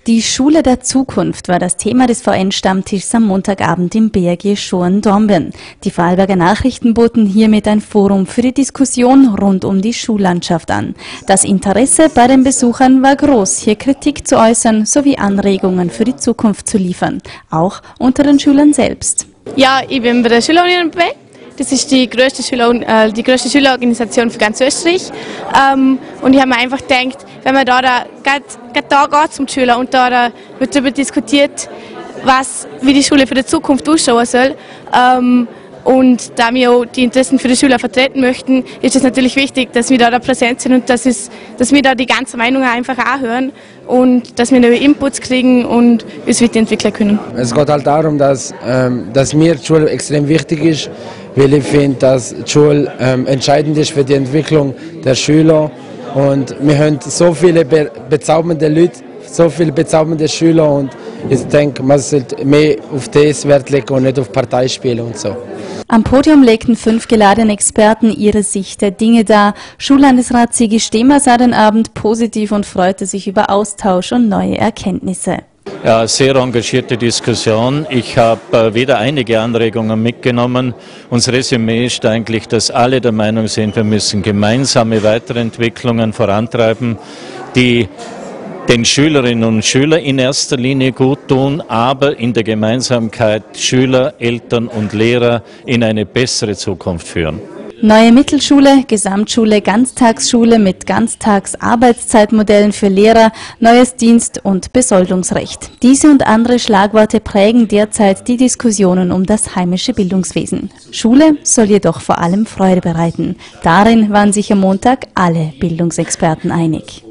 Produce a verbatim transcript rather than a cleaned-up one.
Die Schule der Zukunft war das Thema des V N-Stammtischs am Montagabend im B R G Schoen-Dornbirn. Die Vorarlberger Nachrichten boten hiermit ein Forum für die Diskussion rund um die Schullandschaft an. Das Interesse bei den Besuchern war groß, hier Kritik zu äußern sowie Anregungen für die Zukunft zu liefern, auch unter den Schülern selbst. Ja, ich bin bei der Schülerunion dabei. Das ist die größte, Schüler, äh, die größte Schülerorganisation für ganz Österreich. Ähm, und ich habe mir einfach gedacht, wenn man da, da, grad, grad da geht zum Schüler und da, da wird darüber diskutiert, was, wie die Schule für die Zukunft ausschauen soll. Ähm, und da wir auch die Interessen für die Schüler vertreten möchten, ist es natürlich wichtig, dass wir da, da präsent sind und dass, es, dass wir da die ganze Meinung einfach auch hören und dass wir neue Inputs kriegen und uns weiterentwickeln können. Es geht halt darum, dass, ähm, dass mir die Schule extrem wichtig ist, weil ich finde, dass die Schule ähm, entscheidend ist für die Entwicklung der Schüler. Und wir haben so viele be bezaubernde Leute, so viele bezaubernde Schüler und ich denke, man sollte mehr auf das Wert legen und nicht auf Parteispiele und so. Am Podium legten fünf geladene Experten ihre Sicht der Dinge dar. Schullandesrat Sigi Stehmer sah den Abend positiv und freute sich über Austausch und neue Erkenntnisse. Ja, sehr engagierte Diskussion. Ich habe äh, wieder einige Anregungen mitgenommen. Unser Resümee ist eigentlich, dass alle der Meinung sind, wir müssen gemeinsame Weiterentwicklungen vorantreiben, die den Schülerinnen und Schülern in erster Linie gut tun, aber in der Gemeinsamkeit Schüler, Eltern und Lehrer in eine bessere Zukunft führen. Neue Mittelschule, Gesamtschule, Ganztagsschule mit Ganztagsarbeitszeitmodellen für Lehrer, neues Dienst- und Besoldungsrecht. Diese und andere Schlagworte prägen derzeit die Diskussionen um das heimische Bildungswesen. Schule soll jedoch vor allem Freude bereiten. Darin waren sich am Montag alle Bildungsexperten einig.